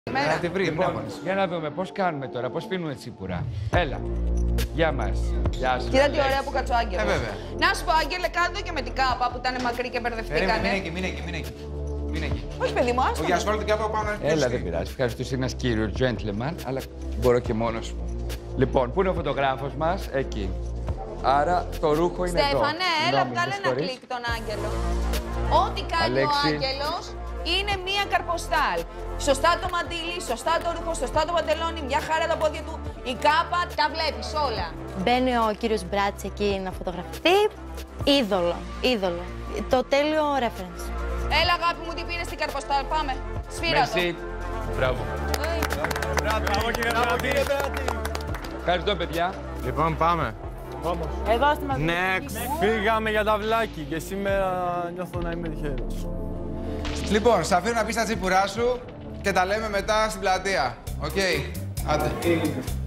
Να τη βρει, Λοιπόν, για να δούμε πώς κάνουμε τώρα, πώς πίνουμε τσίπουρα. Έλα. Γεια μας. Γεια σου. Κοίτα τι ωραία που κάτσε ο Άγγελος. Βέβαια. Να σου πω, Άγγελε, κάτω και με την κάπα που ήταν μακρύ και μπερδευτήκανε. Μην εκεί. Όχι, παιδί μου, άστο. Για ασφάλω την κάπα πάνω. Έλα, δεν πειράζει. Ευχαριστώ, είσαι ένας κύριος gentleman, αλλά μπορώ και μόνος μου. Λοιπόν, πού είναι ο φωτογράφος μας? Εκεί. Άρα το ρούχο είναι εδώ. Στέφανε, έλα, Συγγνώμη, βγάλε με ένα συγχωρείς. κλικ τον Άγγελο. Ό,τι κάνει Αλέξη. ο Άγγελος είναι μία καρποστάλ. Σωστά το μαντίλι, σωστά το ρούχο, σωστά το παντελόνι, μια χαρά τα πόδια του. Η κάπα, τα βλέπεις όλα. Μπαίνει ο κύριος Μπράτς εκεί να φωτογραφηθεί. Είδωλο, είδωλο. Το τέλειο reference. Έλα, αγάπη μου, τι πήρες στην καρποστάλ, πάμε. Σφύρα το. Merci. Μπράβο. Ευχαριστώ, παιδιά. Λοιπόν, πάμε. Εδώ στη μαζί. Next. Φύγαμε για τα βλάκι και σήμερα νιώθω να είμαι τυχερός. Λοιπόν, σε αφήνω να πεις τα τσίπουρά σου και τα λέμε μετά στην πλατεία. Οκ. Άντε.